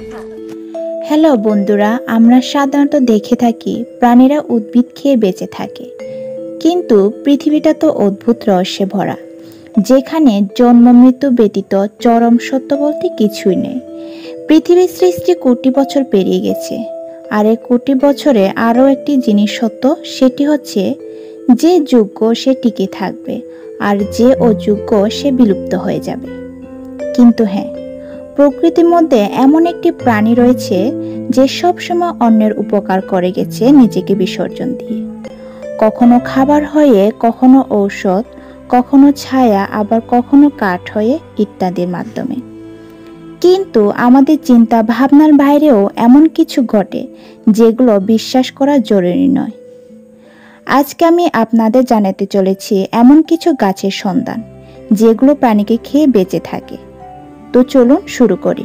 Hello বন্ধুরা, আমরা সাধারণত দেখে থাকি প্রাণীরা উদ্ভিদ খেয়ে বেঁচে থাকে। কিন্তু পৃথিবীটা তো অদ্ভুত রহস্যে ভরা, যেখানে জন্ম মৃত্যু ব্যতীত চরম সত্য বলতে কিছুই নেই। পৃথিবীর সৃষ্টি কোটি বছর পেরিয়ে গেছে, আর এই কোটি বছরে আরও একটি জিনিস সত্য, সেটি হচ্ছে যে যোগ্য সে টিকে থাকবে, আর যে অযোগ্য সে বিলুপ্ত হয়ে যাবে। কিন্তু হ্যাঁ, প্রকৃতির মধ্যে এমন একটি প্রাণী রয়েছে যে সবসময় অন্যের উপকার করে গেছে নিজেকে বিসর্জন দিয়ে। কখনো খাবার হয়ে, কখনো ঔষধ, কখনো ছায়া, আবার কখনো কাঠ হয়ে ইত্যাদির মাধ্যমে। কিন্তু আমাদের চিন্তা ভাবনার বাইরেও এমন কিছু ঘটে যেগুলো বিশ্বাস করা জরুরি নয়। আজকে আমি আপনাদের জানাতে চলেছি এমন কিছু গাছের সন্ধান যেগুলো প্রাণীকে খেয়ে বেঁচে থাকে। তো চলুন শুরু করি।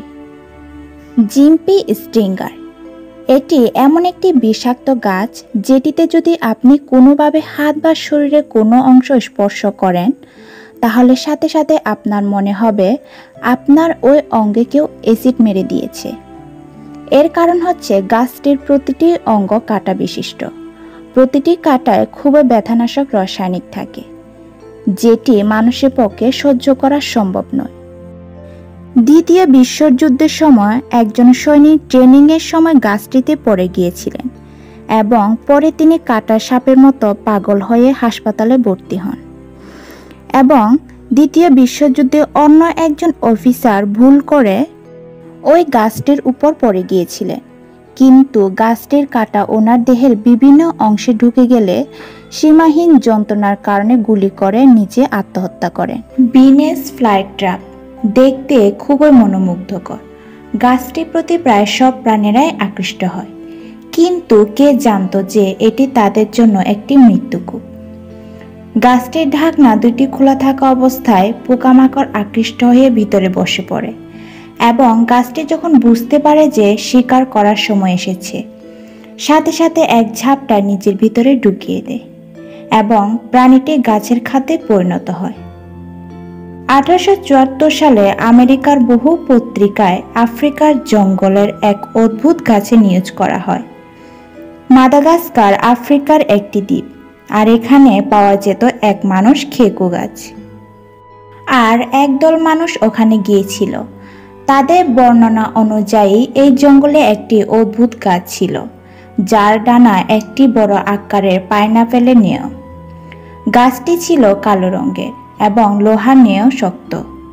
জিম্পি স্ট্রিঙ্গার, এটি এমন একটি বিষাক্ত গাছ যেটিতে যদি আপনি কোনোভাবে হাত বা শরীরের কোনো অংশ স্পর্শ করেন, তাহলে সাথে সাথে আপনার মনে হবে আপনার ওই অঙ্গে কেউ অ্যাসিড মেরে দিয়েছে। এর কারণ হচ্ছে গাছটির প্রতিটি অঙ্গ কাঁটা বিশিষ্ট। প্রতিটি কাঁটায় খুবই ব্যথানাশক রাসায়নিক থাকে, যেটি মানুষের পক্ষে সহ্য করা সম্ভব নয়। দ্বিতীয় বিশ্বযুদ্ধের সময় একজন সৈনিক ট্রেনিংয়ের সময় গাছটিতে পড়ে গিয়েছিলেন এবং পরে তিনি কাঁটা সাপের মতো পাগল হয়ে হাসপাতালে ভর্তি হন। এবং দ্বিতীয় বিশ্বযুদ্ধে অন্য একজন অফিসার ভুল করে ওই গাছটির উপর পড়ে গিয়েছিলেন, কিন্তু গাছটির কাঁটা ওনার দেহের বিভিন্ন অংশে ঢুকে গেলে সীমাহীন যন্ত্রণার কারণে গুলি করে নিজে আত্মহত্যা করেন। ভিনাস ফ্লাইট্র্যাপ দেখতে খুবই মনোমুগ্ধকর। গাছটির প্রতি প্রায় সব প্রাণীরাই আকৃষ্ট হয়, কিন্তু কে জানতো যে এটি তাদের জন্য একটি মৃত্যুকূপ। গাছটির ঢাকনা দুটি খোলা থাকা অবস্থায় পোকামাকড় আকৃষ্ট হয়ে ভিতরে বসে পড়ে এবং গাছটি যখন বুঝতে পারে যে শিকার করার সময় এসেছে, সাথে সাথে এক ঝাপটা নিজের ভিতরে ঢুকিয়ে দেয় এবং প্রাণীটি গাছের খাদ্যে পরিণত হয়। 1874 সালে আমেরিকার বহু পত্রিকায় আফ্রিকার জঙ্গলের এক অদ্ভুত গাছে নিউজ করা হয়। মাদাগাস্কার আফ্রিকার একটি দ্বীপ, আর এখানে পাওয়া যেত এক মানুষ খেকো গাছ। আর একদল মানুষ ওখানে গিয়েছিল। তাদের বর্ণনা অনুযায়ী এই জঙ্গলে একটি অদ্ভুত গাছ ছিল, যার ডানা একটি বড় আকারের পাইনাপেলের ন্যায়। গাছটি ছিল কালো রঙের এবং লোহার ন্যায় শক্ত।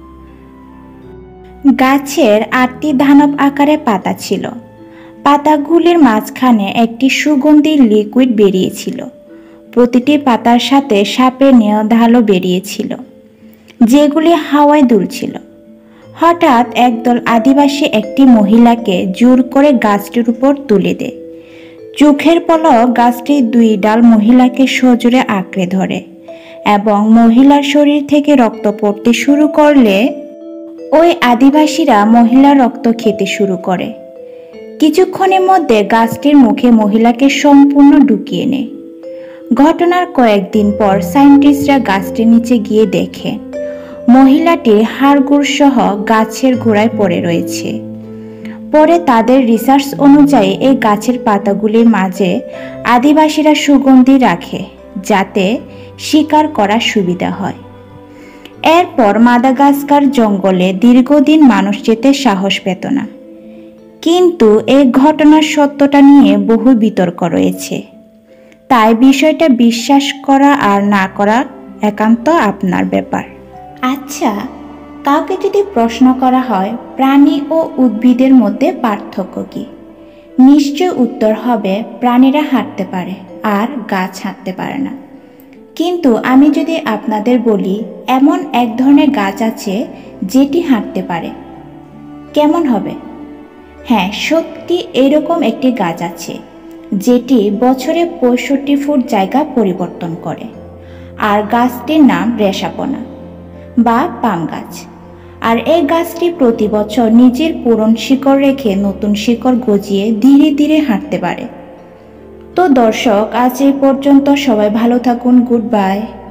গাছের 8টি ধানব আকারে পাতা ছিল। পাতাগুলির মাঝখানে একটি সুগন্ধি লিকুইড বেরিয়েছিল। প্রতিটি পাতার সাথে সাপের ন্যায় ঢালও বেরিয়েছিল, যেগুলি হাওয়ায় দুলছিল। হঠাৎ একদল আদিবাসী একটি মহিলাকে জোর করে গাছটির উপর তুলে দেয়। চোখের পলক গাছটির 2 ডাল মহিলাকে সজোরে আঁকড়ে ধরে এবং মহিলার শরীর থেকে রক্ত পড়তে শুরু করলে ওই আদিবাসীরা মহিলার রক্ত খেতে শুরু করে। কিছুক্ষণের মধ্যে গাছটির মুখে মহিলাকে সম্পূর্ণ ঢুকিয়ে নেয়। ঘটনার কয়েকদিন পর সায়েন্টিস্টরা গাছটির নিচে গিয়ে দেখে মহিলাটি হাড়গোড় সহ গাছের গোড়ায় পড়ে রয়েছে। পরে তাদের রিসার্চ অনুযায়ী এই গাছের পাতাগুলির মাঝে আদিবাসীরা সুগন্ধি রাখে, যাতে শিকার করার সুবিধা হয়। এরপর মাদাগাস্কার জঙ্গলে দীর্ঘদিন মানুষ যেতে সাহস পেত না। কিন্তু এই ঘটনার সত্যতা নিয়ে বহু বিতর্ক রয়েছে, তাই বিষয়টা বিশ্বাস করা আর না করা একান্ত আপনার ব্যাপার। আচ্ছা, কাউকে যদি প্রশ্ন করা হয় প্রাণী ও উদ্ভিদের মধ্যে পার্থক্য কি, নিশ্চয় উত্তর হবে প্রাণীরা হাঁটতে পারে আর গাছ হাঁটতে পারে না। কিন্তু আমি যদি আপনাদের বলি এমন এক ধরনের গাছ আছে যেটি হাঁটতে পারে, কেমন হবে? হ্যাঁ, সত্যি এরকম একটি গাছ আছে যেটি বছরে 65 ফুট জায়গা পরিবর্তন করে, আর গাছটির নাম রেশাপোনা বা পাম গাছ। আর এই গাছটি প্রতি বছর নিজের পুরনো শিকড় রেখে নতুন শিকড় গজিয়ে ধীরে ধীরে হাঁটতে পারে। তো দর্শক, আজ এই পর্যন্ত। সবাই ভালো থাকুন। Good by.